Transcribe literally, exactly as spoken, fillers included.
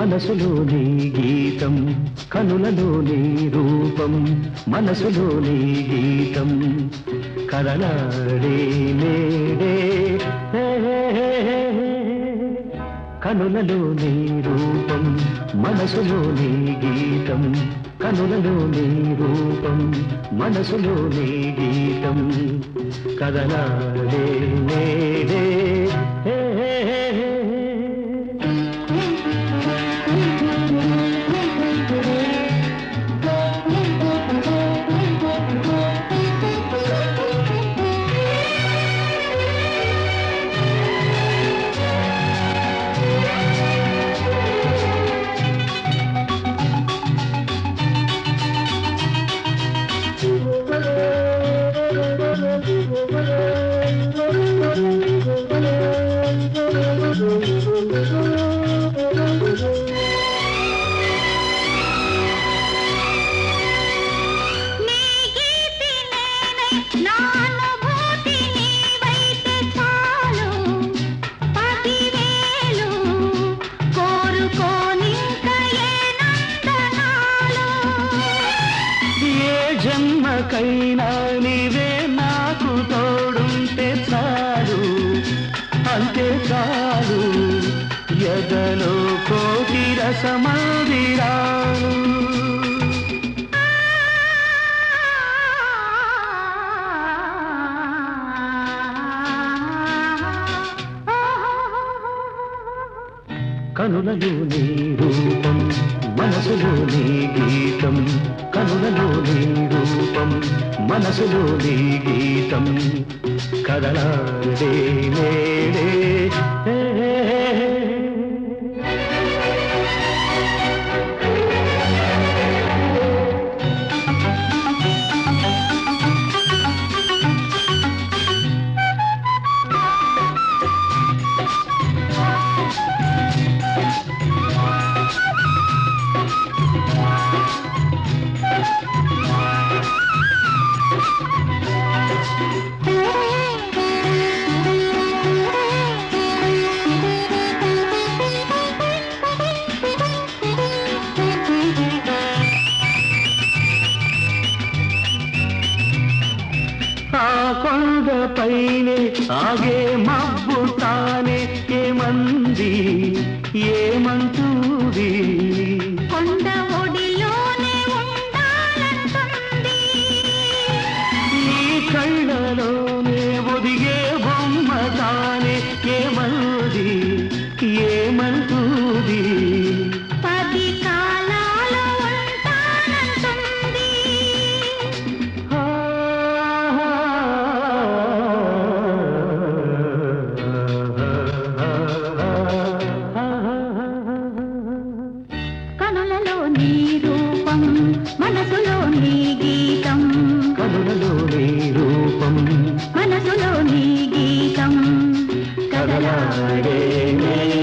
మనసులోని గీతం కనులలోని రూపం మనసులోని గీతం కలలాడే నేడే కనులలోని రూపం మనసులోని గీతం కనులలోని రూపం మనసులోని గీతం కలలాడే నేడే జన్మకైనా నీవే నాకు తోడుంటే చాలు అంతే చాలు ఎదలో కోటి రసమందిరాలు కనులలోని రూపం మనసులోని గీతం కనులలోని రూపం మనసులోని గీతం కదలాడే నేడే కొండపైనే ఆగే మబ్బు తానే ఏమంది ఏమంటుంది కొండ ఒడిలోనే ఉండాలంటుంది ఈ కళ్ళలోనే ఒదిగే బొమ్మ తానే ఏమంది ఏమంటుంది పది కాలాలు ఉంటానంటుంది కనులలోని రూపం మనసులోని గీతం కనులలోని రూపం మనసులోని గీతం కదలాడే